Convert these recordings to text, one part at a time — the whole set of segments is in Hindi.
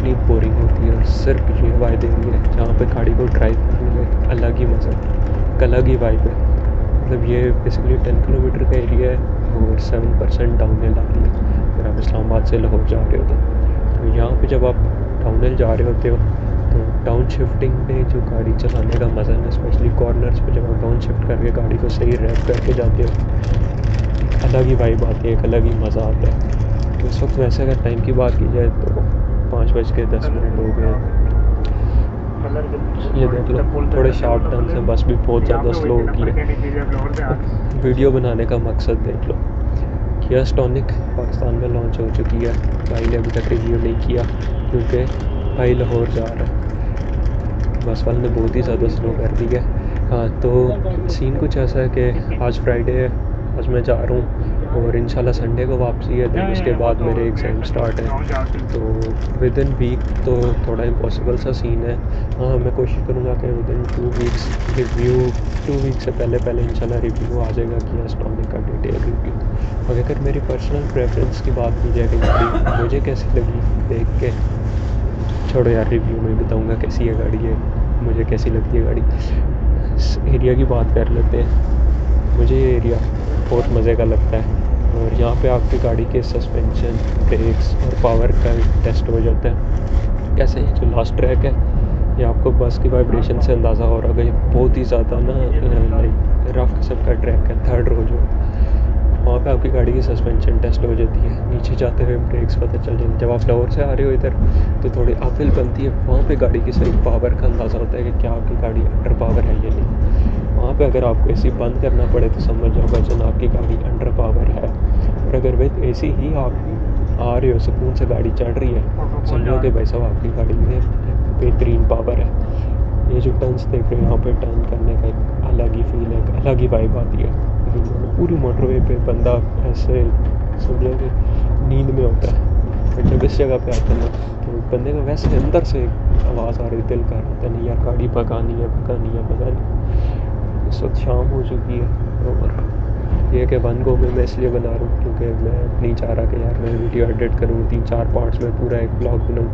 इतनी बोरिंग होती है और सिर्फ ये वाइब देंगे जहाँ पे गाड़ी को ड्राइव करने में अलग ही मज़ा है, एक अलग ही वाइब है। मतलब ये बेसिकली 10 किलोमीटर का एरिया है और 7% डाउनहिल आती है अगर आप इस्लामाबाद से लाहौर जा रहे हो तो यहाँ पे जब आप डाउनहिल जा रहे होते हो तो डाउन शिफ्टिंग में जो गाड़ी चलाने का मज़ा है, स्पेशली कॉर्नर्स पे जब आप डाउन शिफ्ट करके गाड़ी को सही रैप करके जाते हो, एक अलग ही वाइब आती है, एक अलग ही मज़ा आता है। तो इस वक्त वैसे अगर टाइम की बात की जाए तो 5:10 हो गए हैं। ये देख लो थोड़े शार्प टर्न्स हैं, बस भी बहुत ज़्यादा स्लो होती है। वीडियो बनाने का मकसद देख लो, किया स्टॉनिक पाकिस्तान में लॉन्च हो चुकी है। भाई ने अभी तक रिव्यू नहीं किया क्योंकि भाई लाहौर जा रहा है, बस वाले ने बहुत ही ज़्यादा स्लो कर दी है। हाँ, तो सीन कुछ ऐसा है कि आज फ्राइडे है, आज मैं जा रहा हूँ और इंशाल्लाह संडे को वापसी है। दिन उसके बाद मेरे एग्ज़ाम स्टार्ट हैं, तो विद इन वीक तो थोड़ा इम्पॉसिबल सा सीन है। हाँ, मैं कोशिश करूँगा कि within 2 weeks review, 2 week से पहले इंशाल्लाह रिव्यू आ जाएगा कि स्टॉनिक का डिटेल रिव्यू। और अगर मेरी पर्सनल प्रेफरेंस की बात की जाए कि गाड़ी मुझे कैसी लगी देख के, छोड़ो यार, रिव्यू में बताऊँगा कैसी है गाड़ी, है मुझे कैसी लगती है गाड़ी। इस एरिया की बात कर लेते हैं। मुझे ये एरिया बहुत मज़े का लगता है और यहाँ पे आपकी गाड़ी के सस्पेंशन, ब्रेक्स और पावर का टेस्ट हो जाता है। कैसे जो लास्ट ट्रैक है ये आपको बस की वाइब्रेशन से अंदाज़ा हो रहा है, बहुत ही ज़्यादा ना लाइक रफ किस्म का ट्रैक है। थर्ड रोज हो वहाँ पे आपकी गाड़ी की सस्पेंशन टेस्ट हो जाती है, नीचे जाते हुए ब्रेक्स पता चल जाती है। जब आप लाहौर से आ रहे हो इधर तो थोड़ी अपहिल बनती है, वहाँ पे गाड़ी की सही पावर का अंदाज़ा होता है कि क्या आपकी गाड़ी अंडर पावर है या नहीं। वहाँ पे अगर आपको एसी बंद करना पड़े तो समझ जाओ बचन आपकी गाड़ी अंडर पावर है। और अगर विद एसी ही आप आ रहे हो, सुकून से गाड़ी चढ़ रही है, समझो कि भाई साहब आपकी गाड़ी में बेहतरीन पावर है। ये जो टर्न्स देख रहे हो, यहाँ पे टर्न करने का एक अलग ही फील है, एक अलग ही वाइब आती है। पूरी मोटरवे पे बंदा ऐसे समझो कि नींद में होता है, और जब इस जगह पे आता है ना तो बंदे को वैसे अंदर से आवाज़ आ रही, दिल कर रहा था नहीं यार गाड़ी भगानी है। इस वक्त शाम हो चुकी है और ये कि वन गो में मैं इसलिए बना रहा हूँ क्योंकि मैं नहीं चाह रहा कि यार मैं वीडियो एडिट करूँ 3-4 पार्ट्स में पूरा एक ब्लॉग बनाऊँ।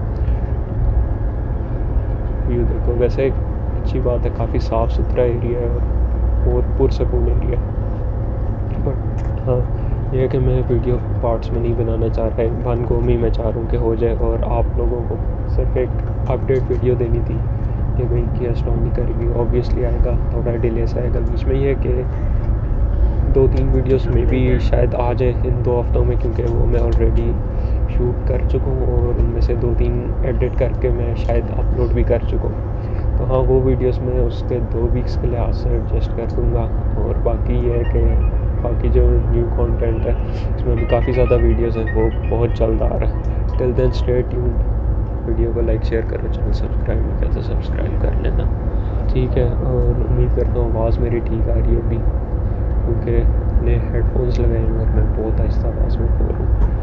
व्यू देखो, वैसे एक अच्छी बात है, काफ़ी साफ़ सुथरा एरिया है और बहुत पुरसकून एरिया है। बट हाँ, यह है कि मैं वीडियो पार्ट्स में नहीं बनाना चाह रहा, वन गो में मैं चाह रहा हूँ कि हो जाए। और आप लोगों को सिर्फ एक अपडेट वीडियो देनी थी कि भाई किया स्टॉनिक का रिव्यू ऑब्वियसली आएगा, थोड़ा डिले से आएगा बीच में। ये कि 2-3 वीडियोस में भी शायद आ जाए इन 2 हफ्तों में, क्योंकि वो मैं ऑलरेडी शूट कर चुका हूँ और उनमें से 2-3 एडिट करके मैं शायद अपलोड भी कर चुका हूँ। तो हाँ, वो वीडियोस में उसके 2 वीक्स के लिहाज से एडजस्ट कर दूँगा। और बाकी ये है कि बाकी जो न्यू कंटेंट है उसमें भी काफ़ी ज़्यादा वीडियोस हैं, वो बहुत जल्द आ रहा है। Till then stay tuned. Video को लाइक शेयर करो, चैनल सब्सक्राइब नहीं करते सब्सक्राइब कर लेना, ठीक है। और उम्मीद करता हूँ आवाज़ मेरी ठीक आ रही होगी क्योंकि अपने हेडफोन्स लगाए हैं और मैं बहुत आहिस्ता आवाज़ में बोल रहा हूँ।